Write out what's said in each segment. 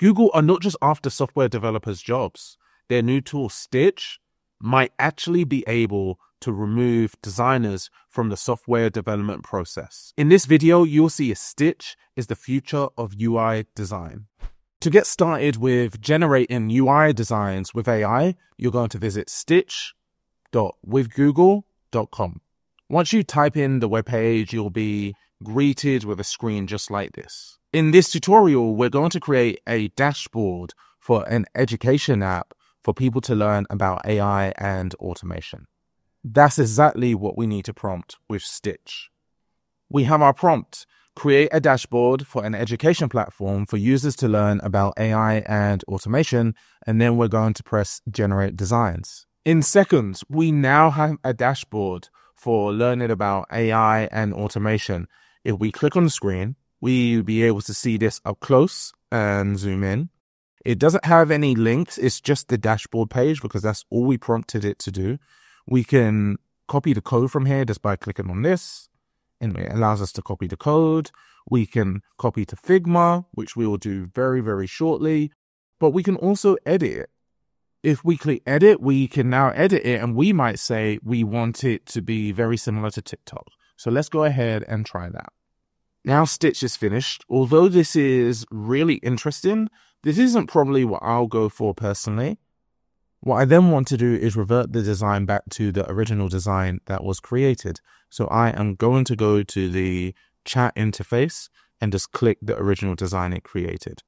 Google are not just after software developers' jobs. Their new tool, Stitch, might actually be able to remove designers from the software development process. In this video, you'll see Stitch is the future of UI design. To get started with generating UI designs with AI, you're going to visit stitch.withgoogle.com. Once you type in the webpage, you'll be greeted with a screen just like this. In this tutorial, we're going to create a dashboard for an education app for people to learn about AI and automation. That's exactly what we need to prompt with Stitch. We have our prompt: create a dashboard for an education platform for users to learn about AI and automation, and then we're going to press generate designs. In seconds, we now have a dashboard for learning about AI and automation. If we click on the screen, we'll be able to see this up close and zoom in. It doesn't have any links, it's just the dashboard page because that's all we prompted it to do. We can copy the code from here just by clicking on this, and it allows us to copy the code. We can copy to Figma, which we will do very, very shortly, but we can also edit it. If we click edit, we can now edit it, and we might say we want it to be very similar to TikTok. So let's go ahead and try that. Now Stitch is finished. Although this is really interesting, this isn't probably what I'll go for personally. What I then want to do is revert the design back to the original design that was created. So I am going to go to the chat interface and just click the original design it created.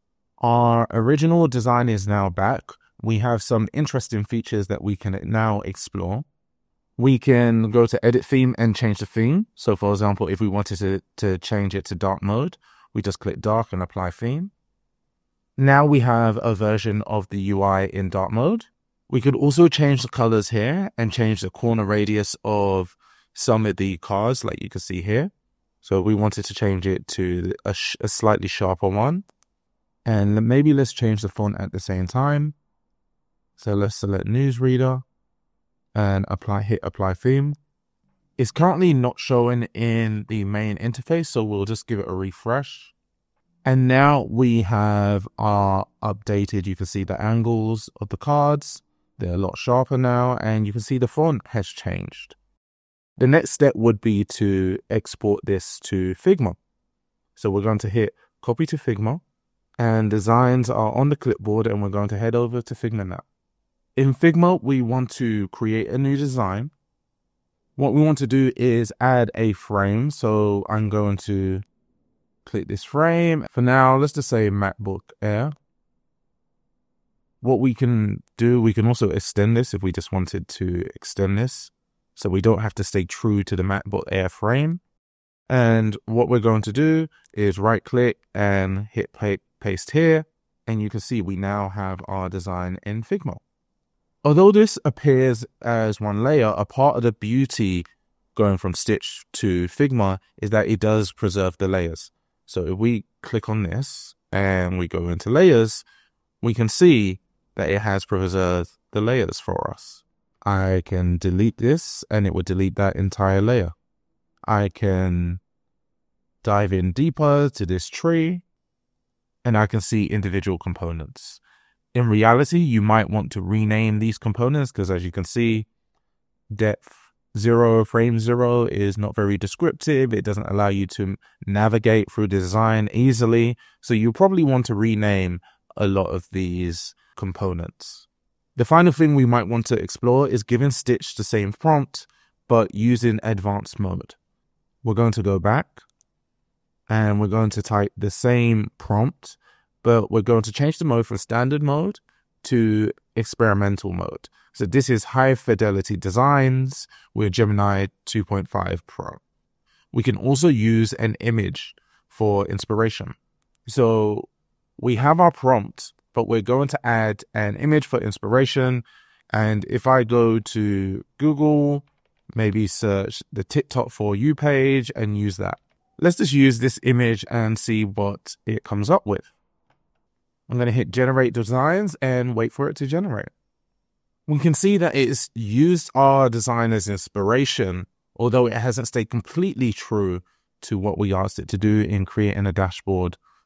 Our original design is now back. We have some interesting features that we can now explore. We can go to edit theme and change the theme. So for example, if we wanted to change it to dark mode, we just click dark and apply theme. Now we have a version of the UI in dark mode. We could also change the colors here and change the corner radius of some of the cards like you can see here. So we wanted to change it to a slightly sharper one. And maybe let's change the font at the same time. So let's select newsreader and hit apply theme. It's currently not showing in the main interface, so we'll just give it a refresh. And now we have our updated, you can see the angles of the cards. They're a lot sharper now, and you can see the font has changed. The next step would be to export this to Figma. So we're going to hit copy to Figma, and designs are on the clipboard, and we're going to head over to Figma now. In Figma, we want to create a new design. What we want to do is add a frame. So I'm going to click this frame. For now, let's just say MacBook Air. What we can do, we can also extend this if we just wanted to extend this. So we don't have to stay true to the MacBook Air frame. And what we're going to do is right click and hit paste here. And you can see we now have our design in Figma. Although this appears as one layer, a part of the beauty going from Stitch to Figma is that it does preserve the layers. So if we click on this and we go into layers, we can see that it has preserved the layers for us. I can delete this and it would delete that entire layer. I can dive in deeper to this tree and I can see individual components. In reality, you might want to rename these components because as you can see, depth 0, frame 0 is not very descriptive. It doesn't allow you to navigate through the design easily. So you probably want to rename a lot of these components. The final thing we might want to explore is giving Stitch the same prompt, but using advanced mode. We're going to go back and we're going to type the same prompt, but we're going to change the mode from standard mode to experimental mode. So this is high fidelity designs with Gemini 2.5 Pro. We can also use an image for inspiration. So we have our prompt, but we're going to add an image for inspiration. And if I go to Google, maybe search the TikTok For You page and use that. Let's just use this image and see what it comes up with. I'm going to hit generate designs and wait for it to generate. We can see that it's used our design as inspiration, although it hasn't stayed completely true to what we asked it to do in creating a dashboard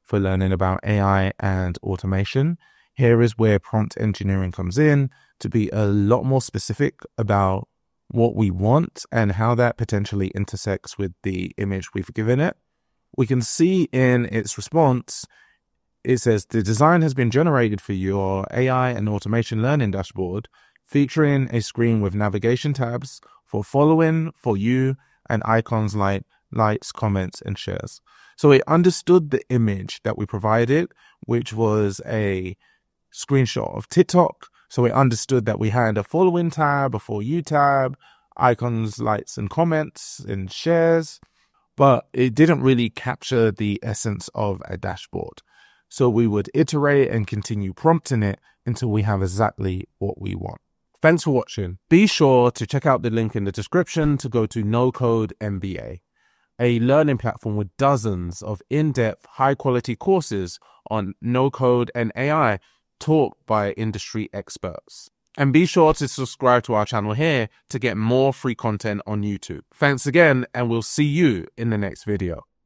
for learning about AI and automation. Here is where prompt engineering comes in to be a lot more specific about what we want and how that potentially intersects with the image we've given it. We can see in its response, it says the design has been generated for your AI and automation learning dashboard, featuring a screen with navigation tabs for following, for you, and icons like likes, comments, and shares. So it understood the image that we provided, which was a screenshot of TikTok. So it understood that we had a following tab, a for you tab, icons, likes, and comments, and shares, but it didn't really capture the essence of a dashboard. So we would iterate and continue prompting it until we have exactly what we want. Thanks for watching. Be sure to check out the link in the description to go to No Code MBA, a learning platform with dozens of in-depth, high-quality courses on no code and AI taught by industry experts. And be sure to subscribe to our channel here to get more free content on YouTube. Thanks again, and we'll see you in the next video.